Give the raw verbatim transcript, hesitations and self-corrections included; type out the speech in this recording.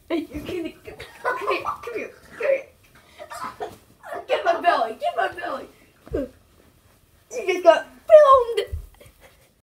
Hey, you kitty, come here, come here, come here, come here. Get my belly, get my belly. You just got.